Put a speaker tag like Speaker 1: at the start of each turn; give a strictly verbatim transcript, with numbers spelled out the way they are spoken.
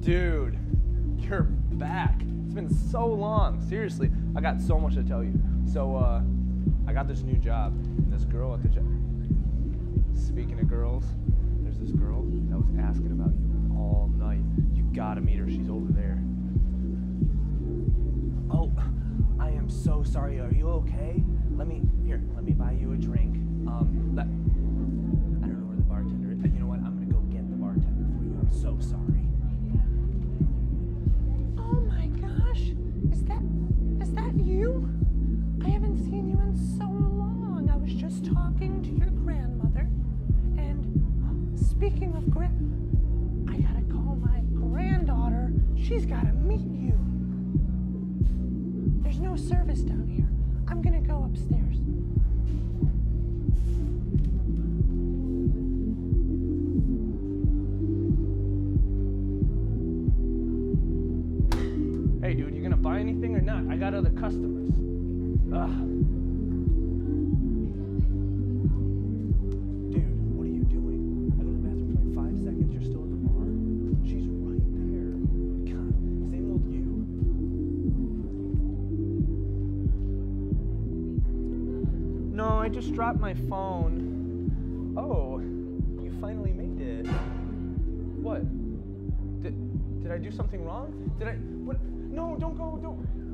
Speaker 1: Dude, you're back. It's been so long. Seriously, I got so much to tell you. So, uh, I got this new job. And this girl at the job. Speaking of girls, there's this girl that was asking about you all night. You gotta meet her. She's over there. Oh, I am so sorry. Are you okay? Let me, here, let me buy you a drink. Um, let, I don't know where the bartender is. You know what? I'm gonna go get the bartender for you. I'm so sorry.
Speaker 2: Oh my gosh, is that, is that you? I haven't seen you in so long. I was just talking to your grandmother. And speaking of grand, I gotta call my granddaughter. She's gotta meet you. There's no service down here. I'm gonna go upstairs.
Speaker 1: Hey, dude, you gonna buy anything or not? I got other customers. Ugh. Dude, what are you doing? I go to the bathroom for like five seconds. You're still at the bar? She's right there. God, same old you. No, I just dropped my phone. Oh, you finally made it. What? Did, did I do something wrong? Did I, what? No, don't go, don't.